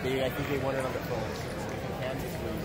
I think they want it on the phone. So if you can, just leave.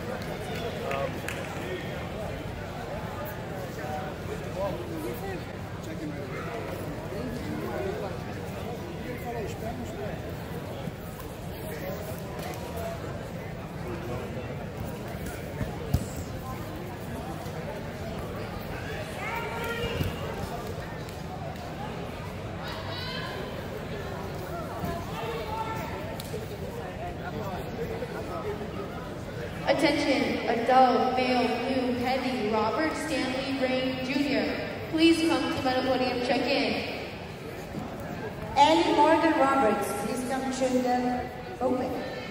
Attention, adult, male, blue, heavy, Robert Stanley Rain Jr. Please come to medal podium check-in. Ellie Morgan Roberts, please come to the open.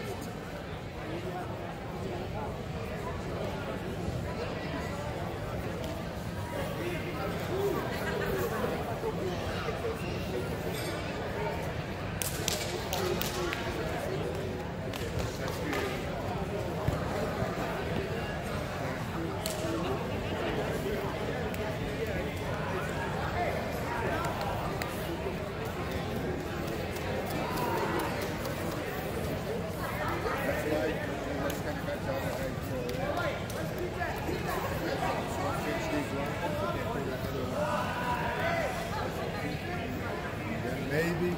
Maybe.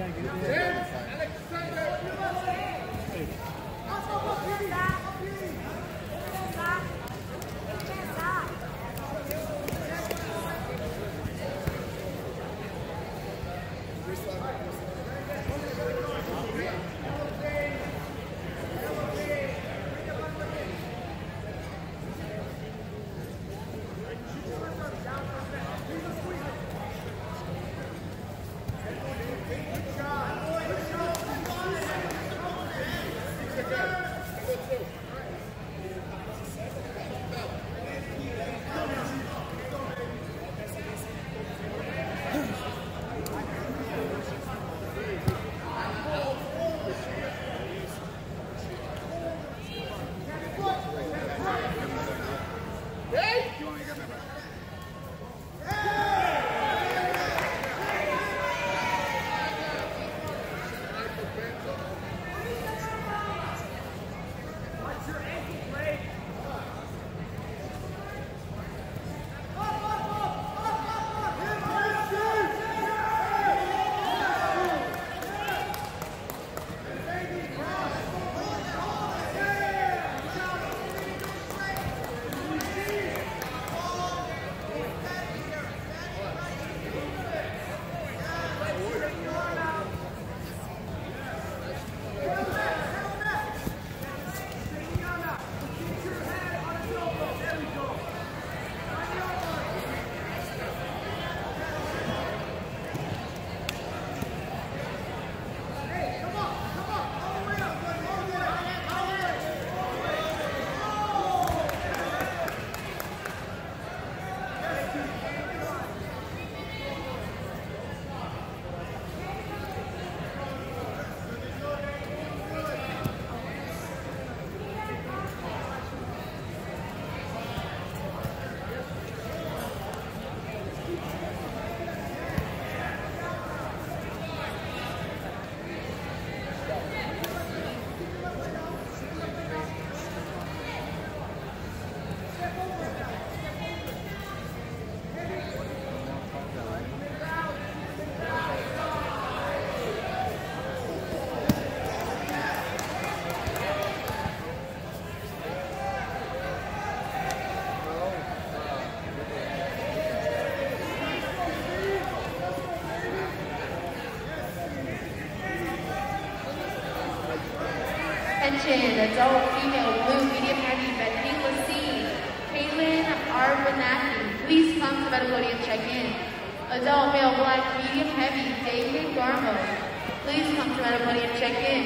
Attention, adult, female, blue, medium, heavy, Bethany Lassine, Caitlin Arbanaki. Please come to medal podium check-in. Adult, male, black, medium, heavy, David Garmo. Please come to medal podium check-in.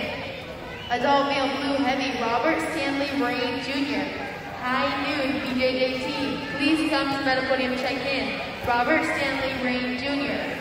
Adult, male, blue, heavy, Robert Stanley Rain Jr. High noon, BJJT. Please come to medal podium check-in. Robert Stanley Rain Jr.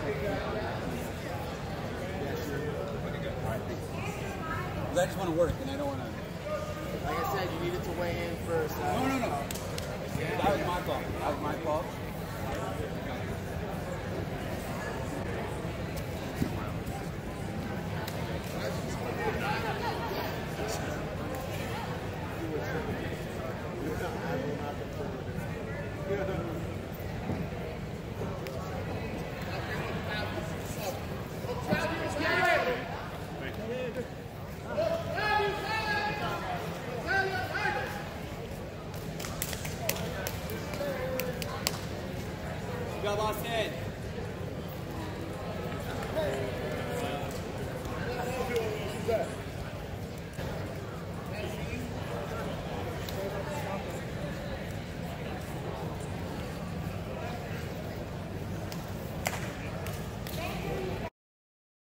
Because I just want to work and I don't want to. Like I said, you needed to weigh in first. No. That was my fault.